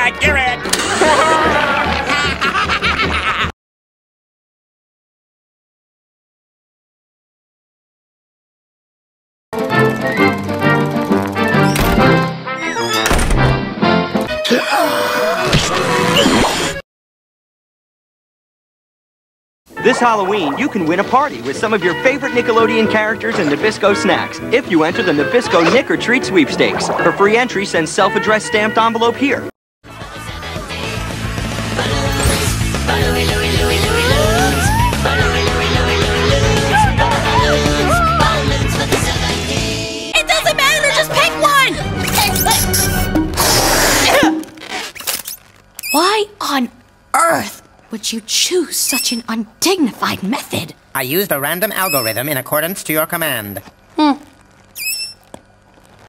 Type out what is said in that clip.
right, you're it. This Halloween, you can win a party with some of your favorite Nickelodeon characters and Nabisco snacks if you enter the Nabisco Nick or Treat Sweepstakes. For free entry, send self-addressed stamped envelope here. It doesn't matter, just pick one! Why on earth would you choose such an undignified method? I used a random algorithm in accordance to your command.